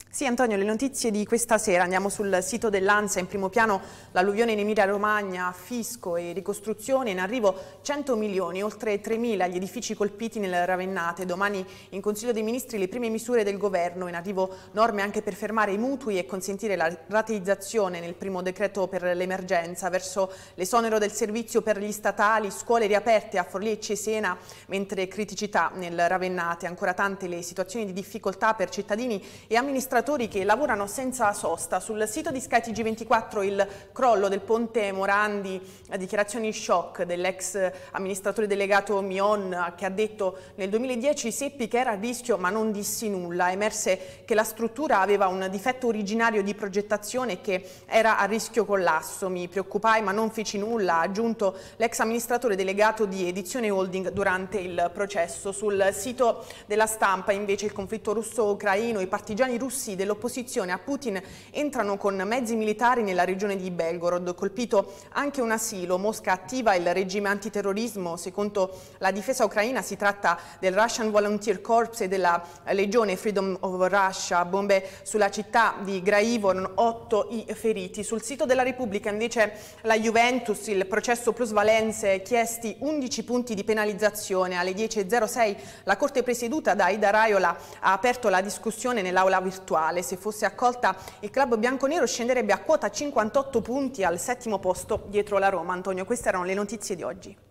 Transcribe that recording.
Sì, Antonio, le notizie di questa sera. Andiamo sul sito dell'ANSA, in primo piano l'alluvione in Emilia-Romagna, fisco e ricostruzione, in arrivo 100 milioni, oltre 3.000 gli edifici colpiti nel Ravennate. Domani in Consiglio dei Ministri le prime misure del Governo, in arrivo norme anche per fermare i mutui e consentire la rateizzazione nel primo decreto per l'emergenza, verso l'esonero del servizio per gli statali, scuole riaperte a Forlì e Cesena, mentre criticità nel Ravennate, ancora tante le situazioni di difficoltà per cittadini e amministratori che lavorano senza sosta. Sul sito di SkyTG24 il crollo del ponte Morandi, dichiarazioni shock dell'ex amministratore delegato Mion, che ha detto: nel 2010 seppi che era a rischio ma non dissi nulla. Emerse che la struttura aveva un difetto originario di progettazione e che era a rischio collasso. Mi preoccupai ma non feci nulla, ha aggiunto l'ex amministratore delegato di Edizione Holding durante il processo. Sul sito della Stampa invece il conflitto russo-ucraino, i partigiani russi dell'opposizione a Putin entrano con mezzi militari nella regione di Belgorod, colpito anche un asilo. Mosca attiva il regime antiterrorismo. Secondo la difesa ucraina si tratta del Russian Volunteer Corps e della legione Freedom of Russia. Bombe sulla città di Graivor, 8 i feriti. Sul sito della Repubblica invece la Juventus, il processo plusvalenze, chiesti 11 punti di penalizzazione. Alle 10.06 la Corte presieduta da Ida Raiola ha aperto la discussione nell'aula virtuale. Se fosse accolta, il club bianconero scenderebbe a quota 58 punti al 7° posto dietro la Roma. Antonio, queste erano le notizie di oggi.